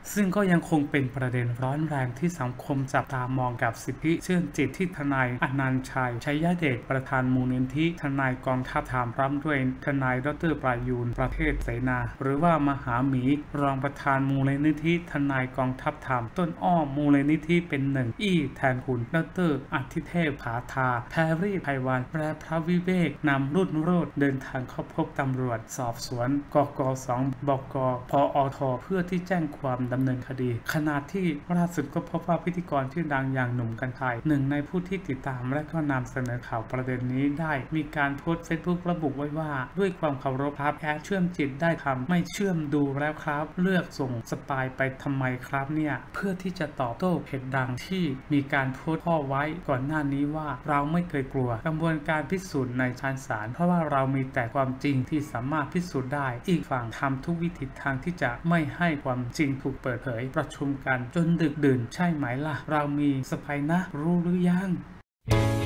ซึ่งก็ยังคงเป็นประเด็นร้อนแรงที่สังคมจับตามองกับสิทธิเชื่อจิตที่ทนายอนันต์ชัย ชัยเดชประธานมูลนิธิทนายกองทัพถามพร้อมด้วยทนายดร.ประยูรประเทศเสนาหรือว่ามหาหมีรองประธานมูลนิธิทนายกองทัพธรรมต้นอ้อมูลนิธิเป็นหนึ่งอี้แทนคุณดร.อธิเทพผาทาแพรรี่ไพวันและพระวิเวกนำรุ่นโรจน์เดินทางเข้าพบตำรวจสอบสวนกก2 บก.พอท.เพื่อที่แจ้งความดำเนินคดีขณะที่ล่าสุดก็พบว่าพิธีกรชื่อดังอย่างหนุ่มกรรชัยหนึ่งในผู้ที่ติดตามและก็นำเสนอข่าวประเด็นนี้ได้มีการโพสต์ Facebook ระบุไว้ว่าด้วยความเคารพครับแอดเชื่อมจิตได้ทำไม่เชื่อมดูแล้วครับเลือกส่งสปายไปทำไมครับเนี่ยเพื่อที่จะตอบโต้เพจดังที่มีการโพสต์ข้อไว้ก่อนหน้านี้ว่าเราไม่เคยกลัวกระบวนการพิสูจน์ในชั้นศาลเพราะว่าเรามีแต่ความจริงที่สามารถพิสูจน์ได้อีกฝั่งทำทุกวิถีทางที่จะไม่ให้ความจริงถูกเปิดเผยประชุมกันจนดึกดื่นใช่ไหมล่ะเรามีสปายนะรู้หรือยัง